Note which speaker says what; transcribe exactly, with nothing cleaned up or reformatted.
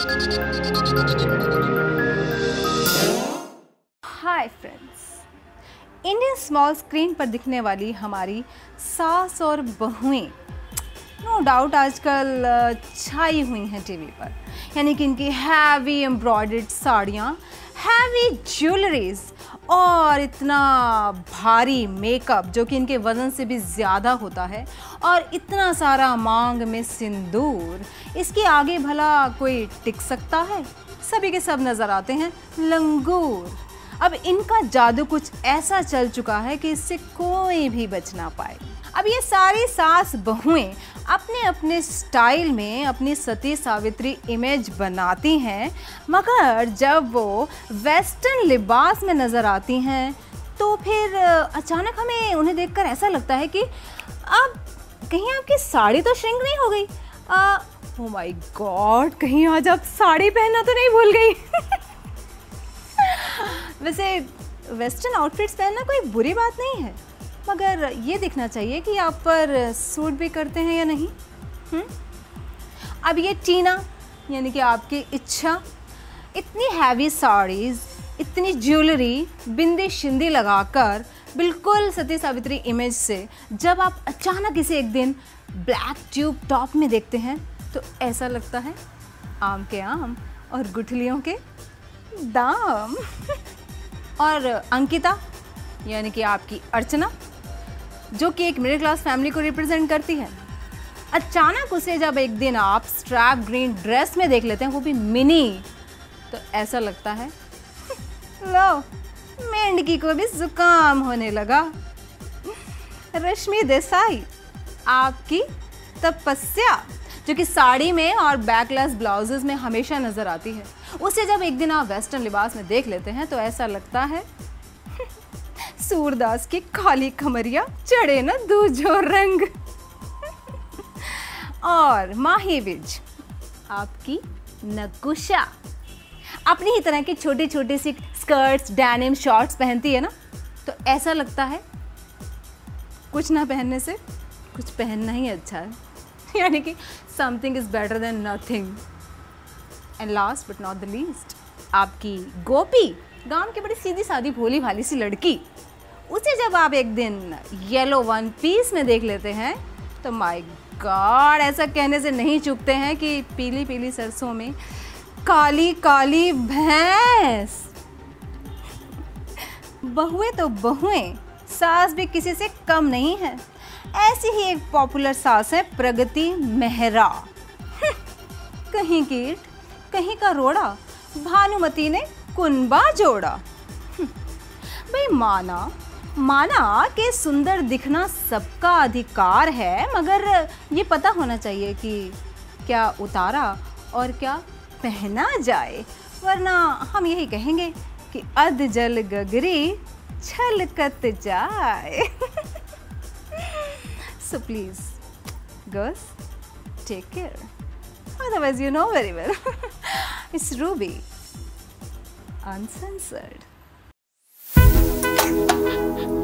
Speaker 1: हाय friends, Indian small screen पर दिखने वाली हमारी सास और बहुएं नो डाउट आजकल छाई हुई हैं टीवी पर। यानी कि इनकी हैवी एम्ब्रॉयडर्ड साड़ियाँ, हैवी ज्वेलरीज और इतना भारी मेकअप जो कि इनके वज़न से भी ज़्यादा होता है, और इतना सारा मांग में सिंदूर, इसके आगे भला कोई टिक सकता है? सभी के सब नज़र आते हैं लंगूर। अब इनका जादू कुछ ऐसा चल चुका है कि इससे कोई भी बच ना पाए। अब ये सारी सास बहुएं अपने अपने स्टाइल में अपनी सती सावित्री इमेज बनाती हैं, मगर जब वो वेस्टर्न लिबास में नज़र आती हैं तो फिर अचानक हमें उन्हें देखकर ऐसा लगता है कि अब कहीं आपकी साड़ी तो श्रिंक नहीं हो गई? ओह माय गॉड, कहीं आज आप साड़ी पहनना तो नहीं भूल गई? वैसे वेस्टर्न आउटफिट्स पहनना कोई बुरी बात नहीं है, मगर ये देखना चाहिए कि आप पर सूट भी करते हैं या नहीं। हुँ? अब ये टीना यानी कि आपकी इच्छा, इतनी हैवी साड़ीज़, इतनी ज्वेलरी, बिंदी शिंदी लगाकर बिल्कुल सती सावित्री इमेज से जब आप अचानक इसे एक दिन ब्लैक ट्यूब टॉप में देखते हैं तो ऐसा लगता है आम के आम और गुठलियों के दाम। और अंकिता यानी कि आपकी अर्चना, जो कि एक मिडिल क्लास फैमिली को रिप्रेजेंट करती है, अचानक उसे जब एक दिन आप स्ट्रैप ग्रीन ड्रेस में देख लेते हैं, वो भी मिनी, तो ऐसा लगता है लो मेंढकी को भी जुकाम होने लगा। रश्मि देसाई, आपकी तपस्या, जो कि साड़ी में और बैकलेस ब्लाउजेस में हमेशा नज़र आती है, उसे जब एक दिन आप वेस्टर्न लिबास में देख लेते हैं तो ऐसा लगता है सूरदास की खाली कमरिया चढ़े न दूजो रंग। और माही विज, आपकी नकुशा, अपनी ही तरह की छोटी छोटी सी स्कर्ट्स, डैनिम शॉर्ट्स पहनती है ना, तो ऐसा लगता है कुछ ना पहनने से कुछ पहनना ही अच्छा है। यानी कि something is better than nothing. And last but not the least, आपकी गोपी, गांव की बड़ी सीधी सादी भोली भाली सी लड़की, उसे जब आप एक दिन येलो वन पीस में देख लेते हैं तो माय गॉड, ऐसा कहने से नहीं चूकते हैं कि पीली पीली सरसों में काली काली भैंस। बहुएं तो बहुएं, सास भी किसी से कम नहीं है। ऐसी ही एक पॉपुलर सास है प्रगति मेहरा। कहीं कीट कहीं का रोड़ा, भानुमति ने कुनबा जोड़ा। भाई माना माना कि सुंदर दिखना सबका अधिकार है, मगर ये पता होना चाहिए कि क्या उतारा और क्या पहना जाए, वरना हम यही कहेंगे कि अध जल गगरी छलकत जाए। So please, girls, take care. Otherwise, you know very well. It's Ruby, uncensored.